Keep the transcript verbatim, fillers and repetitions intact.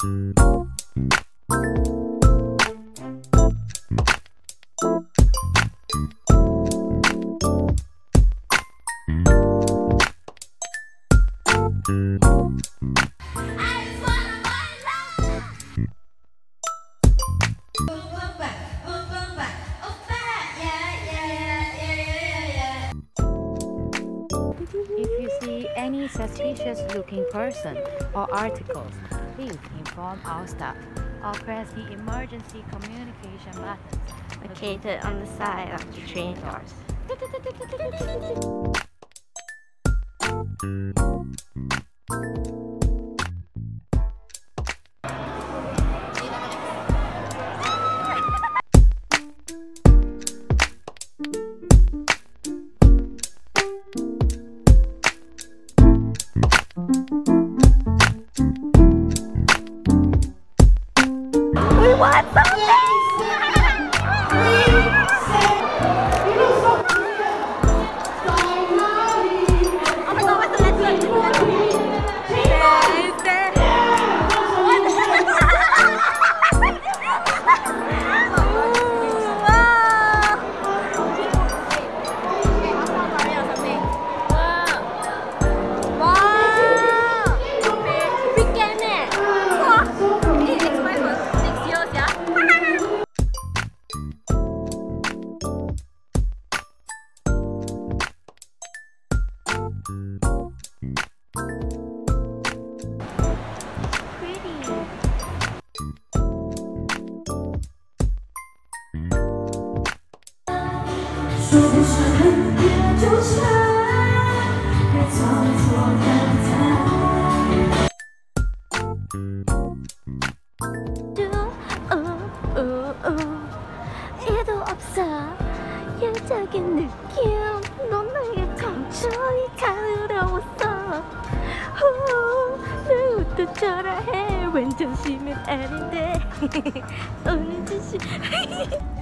If you see any suspicious looking person or articles, please inform our staff or press the emergency communication buttons located on the side of the train doors. We want something! 이도 없어 일적인 느낌 넌 나의 감정이 가늘어왔어 누구도 좋아해 완전 심은 아닌데 오늘 진심